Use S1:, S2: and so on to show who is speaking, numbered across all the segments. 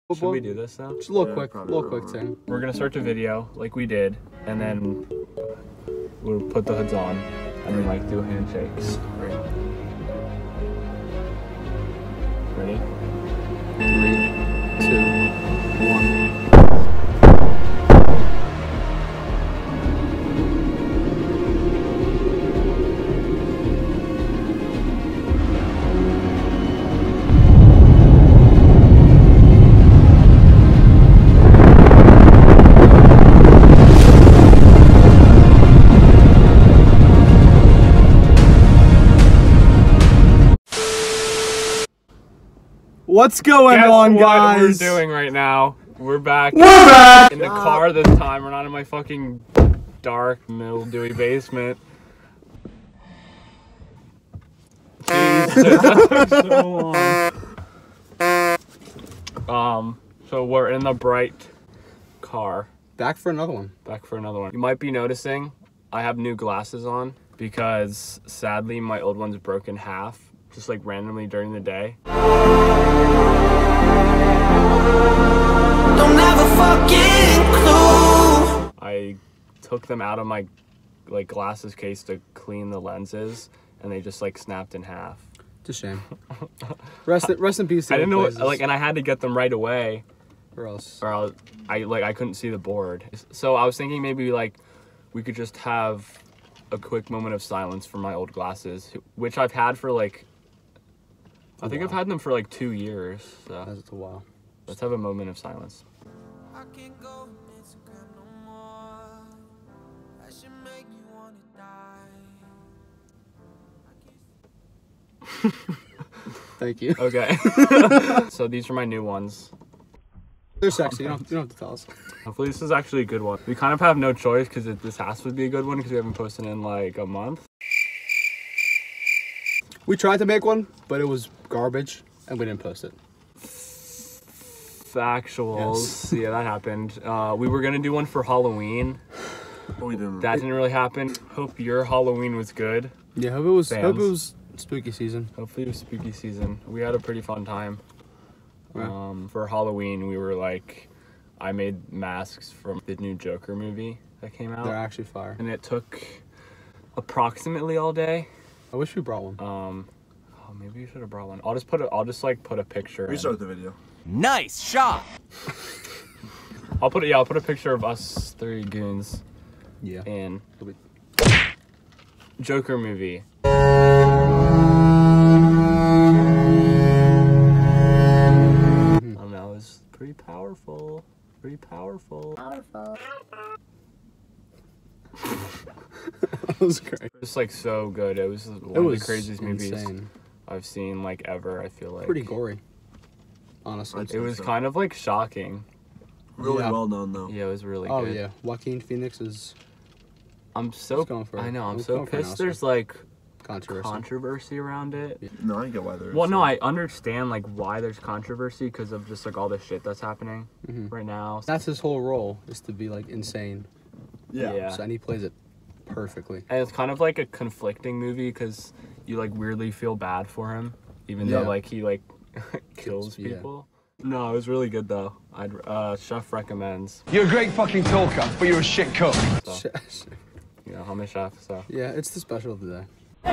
S1: Should we do this now?
S2: Just a little quick thing.
S1: We're gonna start the video like we did, and then we'll put the hoods on, and then like do handshakes. Ready? 3, 2, 1.
S2: What's going on, guys?
S1: What we're doing right now? We're back. In the car this time. We're not in my fucking dark, mildewy basement. Jesus, that took so long. So we're in the bright car.
S2: Back for another one.
S1: Back for another one. You might be noticing I have new glasses on because sadly my old ones broke in half. Just like randomly during the day.
S3: Don't ever fucking clue.
S1: I took them out of my like glasses case to clean the lenses, and they just like snapped in half.
S2: It's a shame. Rest in peace.
S1: I didn't know like, and I had to get them right away,
S2: or else
S1: I couldn't see the board. So I was thinking maybe like we could just have a quick moment of silence for my old glasses, which I've had for like. I think I've had them for like 2 years. So
S2: that's a while.
S1: Let's have a moment of silence.
S3: I can't go on Instagram no more. That should make you wanna die.
S2: Thank you.
S1: Okay. So these are my new ones.
S2: They're sexy. You don't have to tell us.
S1: Hopefully this is actually a good one. We kind of have no choice because this has to be a good one because we haven't posted in like a month.
S2: We tried to make one, but it was garbage, and we didn't post it.
S1: Factuals. Yes. Yeah, that happened. We were gonna do one for Halloween.
S4: But we didn't.
S1: That didn't really happen. Hope your Halloween was good.
S2: Yeah, hope it was spooky season.
S1: Hopefully it was spooky season. We had a pretty fun time.
S2: Yeah.
S1: For Halloween, we were like, I made masks from the new Joker movie that came out.
S2: They're actually fire.
S1: And it took approximately all day.
S2: I wish we brought one.
S1: Oh, maybe you should have brought one. I'll just like put a picture.
S4: Restart the video.
S3: Nice shot.
S1: I'll put a picture of us three goons.
S2: Yeah.
S1: In Joker movie.
S2: Oh
S1: no, it was pretty powerful. Pretty powerful.
S2: That was great.
S1: Just like so good. It was one of the craziest movies
S2: insane.
S1: I've seen like ever. I feel like
S2: pretty gory. Honestly,
S1: it was kind of like shocking.
S4: Really well done though.
S1: Yeah, it was really good.
S2: Oh yeah, Joaquin Phoenix is.
S1: I'm so pissed. There's like controversy around it.
S2: Yeah.
S4: No, I get why there's.
S1: Well, no, I understand like why there's controversy because of just like all the shit that's happening right now.
S2: That's his whole role, is to be like insane.
S4: Yeah.
S2: So, and he plays it perfectly.
S1: And it's kind of like a conflicting movie because you like weirdly feel bad for him, even though like he like kills people. No, it was really good though. Chef recommends.
S5: You're a great fucking talker, but you're a shit cook.
S1: So, you know, I'm a chef, so.
S2: Yeah, it's the special of the day.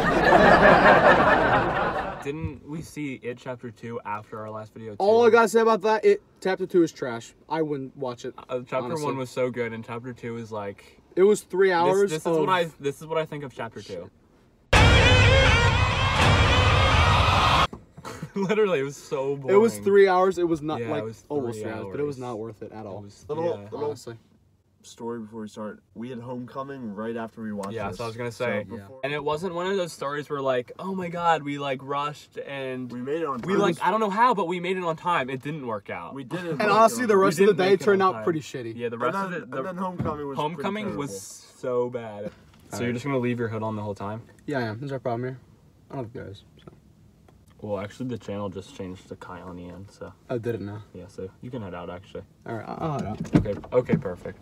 S1: Didn't we see It Chapter 2 after our last video too?
S2: All I gotta say about that, Chapter 2 is trash. I wouldn't watch it.
S1: Chapter
S2: honestly.
S1: 1 was so good, and Chapter 2 is like.
S2: It was 3 hours.
S1: This is what I think of Chapter 2. Literally, it was so boring.
S2: It was 3 hours. It was not
S1: it was
S2: almost 3 hours, but it was not worth it at all.
S4: Honestly. Story before we start. We had homecoming right after we watched
S1: this. So I was gonna say,
S4: before...
S1: and it wasn't one of those stories where like, oh my god, we like rushed and
S4: we made it on time.
S1: We like, I don't know how, but we made it on time. It didn't work out.
S4: We didn't.
S2: And honestly, the rest of the day turned out pretty shitty.
S1: Yeah, the rest of it.
S4: And then homecoming was
S1: so bad. So you're just gonna leave your hood on the whole time?
S2: Yeah, I am. There's our problem here. I don't have guys. So.
S1: Well, actually, the channel just changed to Kyle in the end, so.
S2: Oh, did it now?
S1: Yeah, so you can head out actually.
S2: All right, I'll head out.
S1: Okay, perfect.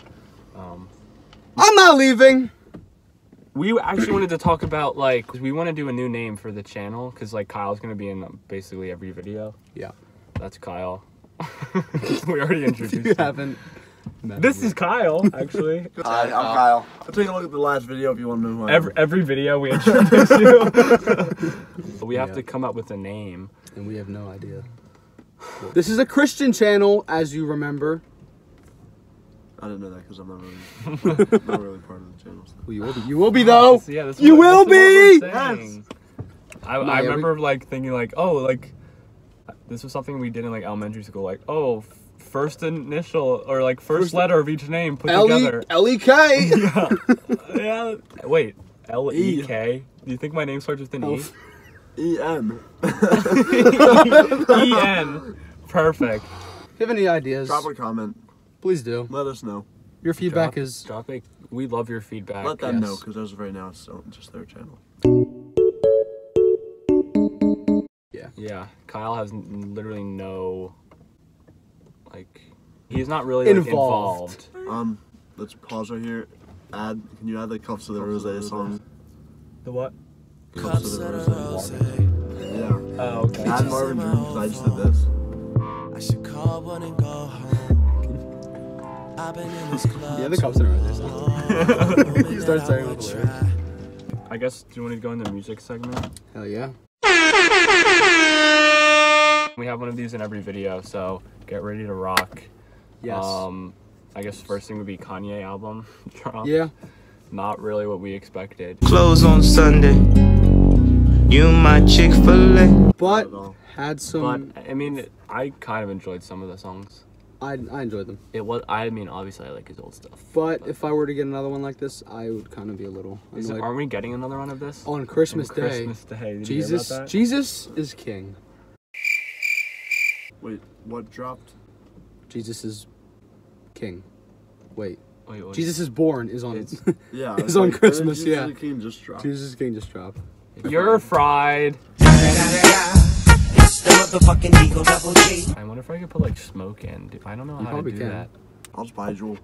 S2: I'm not leaving.
S1: We actually wanted to talk about, like, we want to do a new name for the channel, because, like, Kyle's going to be in basically every video.
S2: Yeah.
S1: That's Kyle. We already introduced
S2: You
S1: him.
S2: haven't. met
S1: This
S2: him
S1: is
S2: yet.
S1: Kyle, actually.
S4: Hi, I'm Kyle. I'll take a look at the last video if you want to know who I am.
S1: Every video we introduce you. We have
S2: Yeah.
S1: to come up with a name.
S2: And we have no idea. This is a Christian channel, as you remember.
S4: I didn't know that because I'm not really, not really part of the channel. So.
S2: Well, you will be. You will be though.
S1: So, yeah, that's
S2: You
S1: what-
S2: will
S1: that's what we're
S2: be!
S1: saying. I
S2: yeah,
S1: remember like thinking like, oh, like this was something we did in like elementary school. Like, oh, first initial or like first letter of each name put together.
S2: L-E-K.
S1: Yeah. Yeah. Wait, L-E-K? Do you think my name starts with an E?
S4: E-N.
S1: E-N. Perfect.
S2: If you have any ideas,
S4: Drop a comment.
S2: please do.
S4: Let us know.
S2: Your feedback is
S1: Drop it. We love your feedback.
S4: Let them know
S2: yes.
S4: because as of right now, it's just their channel.
S1: Yeah, Kyle has literally no, like, he's not really like,
S2: Involved.
S1: involved.
S4: Let's pause right here. Can you add the Cups of the Rose song?
S1: The what?
S4: Cups of the Rose. Yeah.
S1: Oh, okay.
S4: Add Marvin Drew because I just did this.
S3: I should call one and go home. I've been in this club.
S2: yeah, the cups are right there. You start saying all the lyrics.
S1: I guess, do you want to go in the music segment?
S2: Hell yeah.
S1: We have one of these in every video, so get ready to rock.
S2: Yes.
S1: I guess first thing would be Kanye album drop.
S2: Yeah.
S1: Not really what we expected.
S6: Close on Sunday. You my Chick-fil-A.
S2: But
S4: at all.
S2: had some.
S1: But I mean, I kind of enjoyed some of the songs.
S2: I enjoyed them.
S1: It was. I mean, obviously, I like his old stuff.
S2: But if I were to get another one like this, I would kind of be a little annoyed.
S1: Aren't we getting another one of this?
S2: On Christmas
S1: On
S2: Day.
S1: Christmas Day. Did you hear
S2: Jesus,
S1: about that?
S2: Jesus is king.
S4: Wait, what dropped?
S2: Jesus is king. Wait,
S1: Wait, what?
S2: Jesus is born is on.
S1: It's-
S4: Yeah.
S2: It's on Christmas,
S4: Jesus
S2: yeah.
S4: the King just dropped.
S2: Jesus is king just dropped.
S1: You're fried.
S3: It's the motherfucking Eagle Double G.
S1: I wonder if I could put like smoke in. I don't know how to
S2: probably
S1: do
S2: can.
S1: that.
S4: I'll just buy Jewel.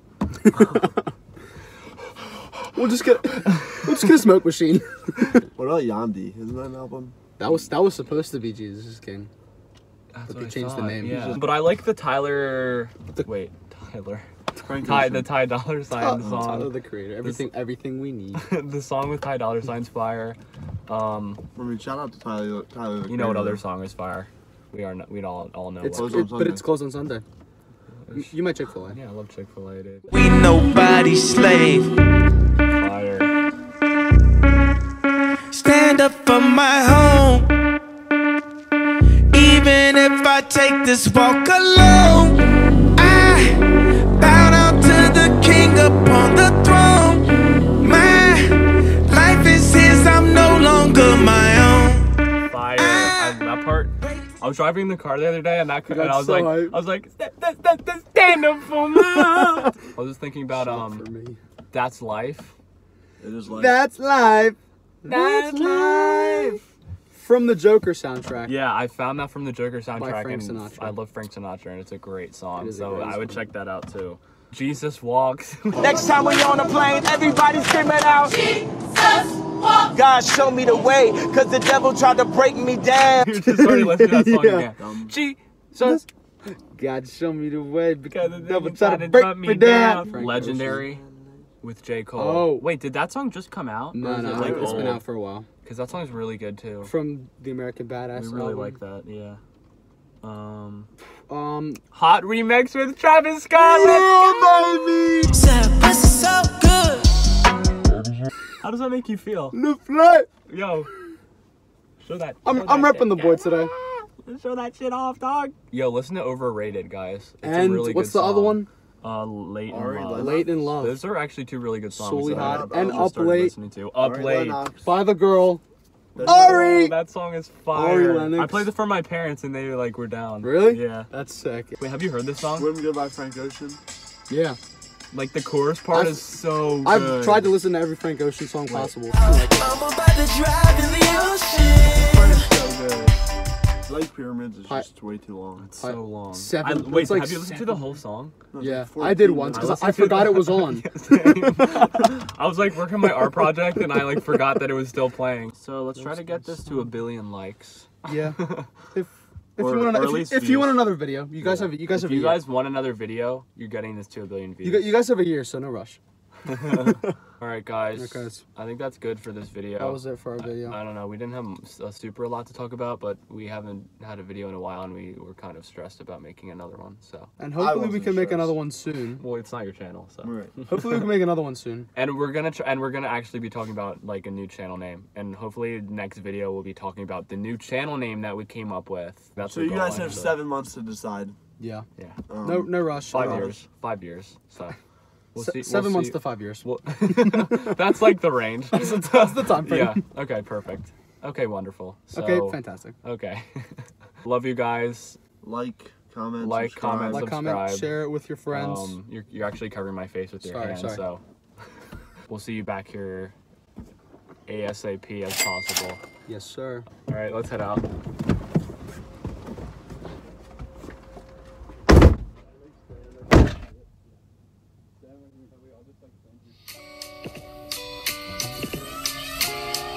S2: We'll just get a smoke machine.
S4: What about Yandi? Isn't that an album?
S2: That was supposed to be Jesus is king.
S1: That's
S2: But
S1: what
S2: they
S1: I
S2: changed the
S1: thought,
S2: name.
S1: Yeah. But I like the Tyler.
S2: The-
S1: Wait, Tyler.
S4: Frank
S1: Ty,
S4: Ocean.
S1: the Ty Dollar Sign
S2: Tyler
S1: song.
S2: the Creator. Everything we need.
S1: The song with Ty Dollar Sign's fire.
S4: I mean, shout out to Tyler. Tyler
S1: You know what other song is fire? We all know.
S2: It's
S1: what.
S4: Closed on
S2: but
S4: Sunday.
S2: it's closed on Sunday. You might Chick-fil-A.
S1: Yeah, I love Chick-fil-A, dude.
S6: We nobody's slave.
S1: Fire.
S6: Stand up for my home. Even if I take this walk alone, I bow down to the king upon the throne. My life is his, I'm no longer my own.
S1: Fire. That part. I was driving the car the other day, and I was
S2: so
S1: like,
S2: hype.
S1: stand up for my. I was just thinking about
S2: For me.
S1: That's Life.
S4: It is like.
S2: That's live.
S1: That's Life.
S2: From the Joker soundtrack.
S1: Yeah, I found that from the Joker soundtrack,
S2: Frank
S1: and
S2: Sinatra.
S1: I love Frank Sinatra, and it's a great song.
S2: It is a
S1: So
S2: great
S1: I would
S2: song.
S1: check that out too. Jesus Walks.
S6: Next time we on a plane, everybody screaming out, God show me the way, cause the devil tried to break me down.
S1: You just already listened to that song
S2: Yeah.
S1: again. Jesus.
S2: God show me the way because the devil
S1: tried
S2: tried to break me down. Frank
S1: Legendary with J. Cole.
S2: Oh.
S1: Wait, did that song just come out?
S2: No,
S1: Or is
S2: no,
S1: it, like,
S2: it's been
S1: old?
S2: out for a while.
S1: Because that song is really good too.
S2: From the American Badass
S1: We really
S2: album.
S1: like that, yeah.
S2: Hot
S1: remix with Travis Scott. Let's
S3: Said pussy so good.
S1: How does that make you feel?
S2: The flight.
S1: Yo. Show that.
S2: I'm repping the boy today.
S1: Show that shit off, dog. Yo, listen to Overrated, guys. It's
S2: And
S1: a really
S2: what's
S1: good
S2: the other
S1: song.
S2: one?
S1: Late in
S4: Ari
S1: Love.
S4: Lennox.
S2: Late in Love.
S1: Those are actually two really good songs.
S2: Solely
S1: that
S2: Hot
S1: I
S2: and
S1: just
S2: Up
S1: started
S2: Late.
S1: listening to. Up
S4: Ari
S1: Late.
S4: Lennox.
S2: By the girl.
S4: That's-
S2: Ari.
S1: Oh, that song is
S2: Ari
S1: fire.
S2: Lennox.
S1: I played it for my parents and they were down.
S2: Really?
S1: Yeah.
S2: That's sick.
S1: Wait, have you heard this song?
S4: Wouldn't go by Frank Ocean.
S2: Yeah.
S1: Like the chorus part
S2: I've-
S1: is so good.
S2: I've tried to listen to every Frank Ocean song possible.
S3: I'm about to drive in the ocean.
S1: It's so good.
S4: Lake Pyramids is
S2: Hi-
S4: just way too long.
S1: It's so long.
S2: Seven-
S1: Wait,
S2: it's like
S1: have you listened to the whole song?
S4: No, it's
S2: Yeah,
S4: like
S2: I did
S4: 14
S2: once
S4: minutes.
S2: because I forgot it was on.
S1: I was like working my art project and I like forgot that it was still playing. So let's try to get this to 1 billion likes.
S2: Yeah. If If
S4: Or-
S2: you want,
S4: or at least
S2: if you want
S4: views.
S2: another video, you guys have. You guys
S1: If
S2: have. A
S1: you
S2: year.
S1: guys want another video, you're getting this to 1 billion views.
S2: You guys have a year, so no rush.
S1: All right, guys.
S2: Alright, guys.
S1: I think that's good for this video.
S2: That was it for our video.
S1: I don't know. We didn't have a super lot to talk about, but we haven't had a video in a while, and we were kind of stressed about making another one. So,
S2: And hopefully we
S4: wasn't
S2: can make
S4: stressed.
S2: another one soon.
S1: well, it's not your channel, so.
S4: Right.
S2: Hopefully we can make another one soon.
S1: And we're gonna actually be talking about like a new channel name, and hopefully next video we'll be talking about the new channel name that we came up with. That's
S4: So
S1: the
S4: you
S1: goal,
S4: guys have
S1: actually.
S4: 7 months to decide.
S2: Yeah.
S1: Yeah,
S2: No rush.
S1: 5
S2: no
S1: years.
S2: rush.
S1: 5 years. So. We'll
S2: Se-
S1: see,
S2: 7
S1: we'll
S2: months
S1: see.
S2: to 5 years.
S1: Well, that's like the range.
S2: That's the time frame.
S1: Yeah. Okay. Perfect. Okay. Wonderful. So,
S2: Okay, fantastic.
S1: Okay. Love you guys.
S4: Like, comment,
S1: Like,
S4: subscribe.
S1: comment,
S2: Like, comment,
S1: subscribe.
S2: share it with your friends.
S1: You're actually covering my face with your
S2: Sorry,
S1: hand,
S2: sorry.
S1: so we'll see you back here ASAP as possible.
S2: Yes, sir.
S1: All right, let's head out.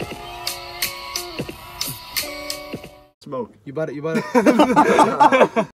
S4: Smoke.
S2: You bought it.